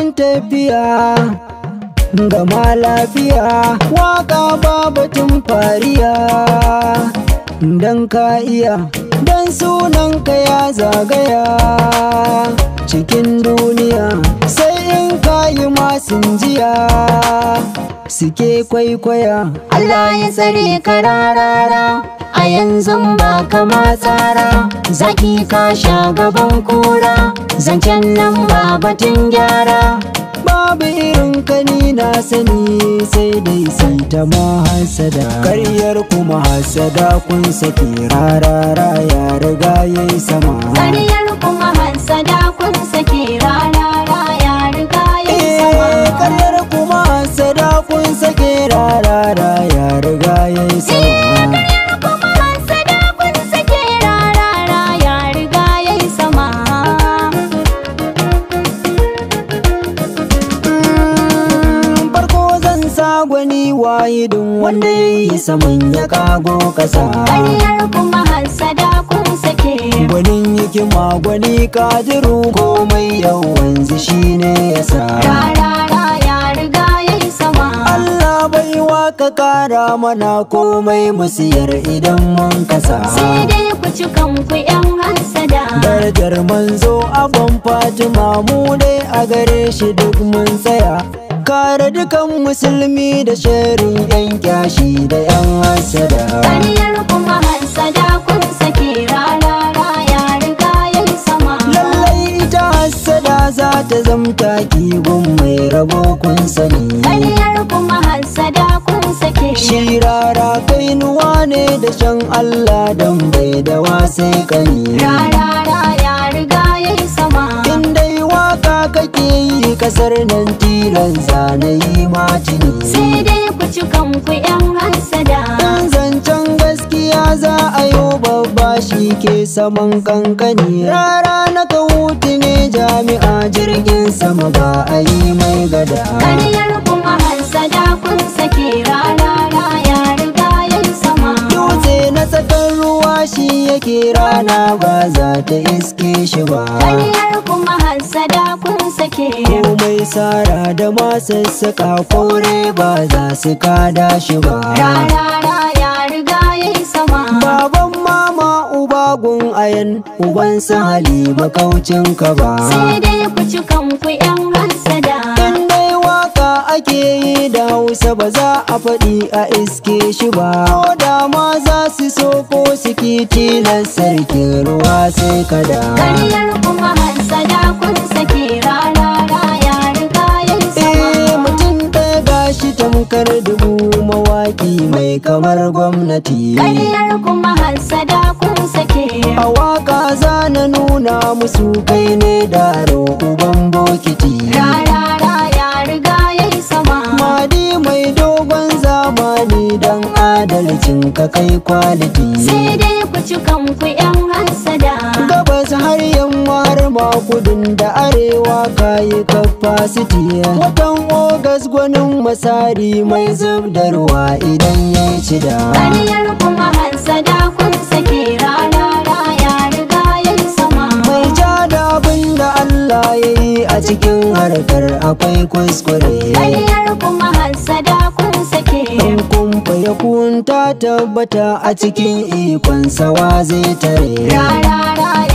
tafiya gama lafiya, waka ba batun fariya. Dan ka iya, dan sunanka ya zagaya cikin duniya, sai in ka yi masun jiya suke kwaikwaya. Allah ya tsare ka rarara, a yanzu ba kama tsara, zaki ka sha gaban kura, zancen nan ba batun gyara. Babu irin kani na sani, sai dai sai ta ma hasada. Karyar kuma hasada kun sake rarara, ya riga yayi sama. Karyar kuma hasada kun sake rarara, ya riga yayi sama. Karyar kuma hasada kun sake rarara, ya riga yayi sama. Gwani wahidin wanda ya yi saman ya kago kasa. Karyar kuma hasada kun sake. Gwanin hikima gwani kadiru, komai yawanzu shi ne ya sa. Rarara ya riga ya yi sama. Allah bai waka kara mana komai musiyar idan mun kasa. Sai dai ku ci kanku yan hasada. Darajar manzo abin Fatima, mu dai a gare shi duk mun tsaya. Kare dukan musulmi da sharin yan kyashi da yan hasada. Karyar kuma hasada kun sake rarara, ya riga ya yi sama. Lallai ita hasada za ta zamta kigun mai rabo kun sani. Karyar kuma hasada kun sake. Shi rara kainuwa ne da shan Allah dan bai da wasai kani. Rarara ya riga ya yi sama. In dai waka kake yi kasar nan tilan zanayi matini. Sai dai ku ci kanku yan hasada. Dan zancen gaskiya za a yi babba, shi ke saman kankani. Rara na kawuti ne jami'a, jirgin sama ba a yi mai gada. Karyar kuma hasada kun sake rarara, ya riga ya yi sama. Dutse na tsakar ruwa shi yake, rana ba za ta iske shi ba. Karyar kuma hasada kun sake. Komai sara da masassaka, kore ba za su kada shi ba. Rarara ya riga ya yi sama. Baban mama ubagun ayan, uban sahali makaucin ka ba. Sai dai ku ci kanku yan hasada. In dai waka ake yi da Hausa, ba za a faɗi a iske shi ba. Ko da ma za su so ko su ki tilas sarkin ruwa sai kada. Karyar kuma hasada kun sake rarara, ya riga ya yi sama. Mutum ɗaya gashi tamkar dubu, mawaki mai kamar gwamnati. Karyar kuma hasada kun sake. A waka za na nuna musu kai ne daro uban bokiti. Rarara ya riga ya yi sama. Madi mai dogon zamani, dan adalcin ka kai kwaliti. Sai dai ku ci kanku yan hasada. Gabas har yamma har ma kudin da arewa kayi capacity. Watan Ogas gwanin masari mai zub da ruwa idan ya ci da. Karyar kuma hasada kun sake rarara, ya riga ya yi sama. Mai ja da abin da Allah ya yi a cikin harkar akwai kuskure. Karyar kuma hasada kun sake. In kumfa ya kunta tabbata a cikin ikon sawa zai tare. Rarara